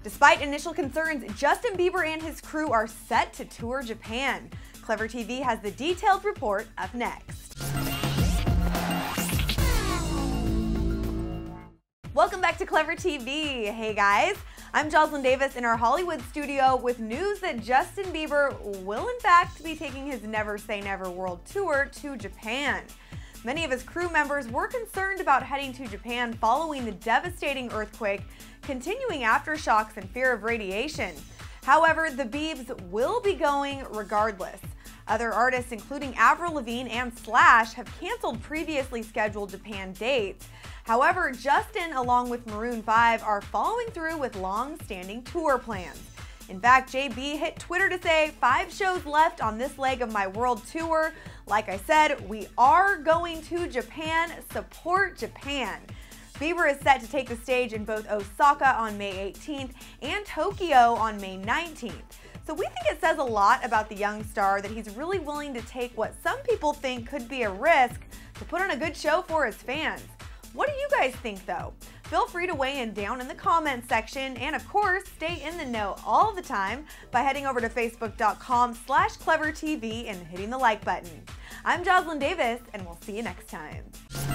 Despite initial concerns, Justin Bieber and his crew are set to tour Japan. ClevverTV has the detailed report up next. Welcome back to ClevverTV. Hey guys, I'm Jocelyn Davis in our Hollywood studio with news that Justin Bieber will in fact be taking his Never Say Never World Tour to Japan. Many of his crew members were concerned about heading to Japan following the devastating earthquake, continuing aftershocks and fear of radiation. However, the Biebs will be going regardless. Other artists, including Avril Lavigne and Slash, have canceled previously scheduled Japan dates. However, Justin, along with Maroon 5, are following through with long-standing tour plans. In fact, JB hit Twitter to say, 5 shows left on this leg of my world tour. Like I said, we are going to Japan. Support Japan. Bieber is set to take the stage in both Osaka on May 18th and Tokyo on May 19th. So we think it says a lot about the young star that he's really willing to take what some people think could be a risk to put on a good show for his fans. What do you guys think though? Feel free to weigh in down in the comments section, and of course, stay in the know all the time by heading over to facebook.com/ClevverTV and hitting the like button. I'm Jocelyn Davis, and we'll see you next time.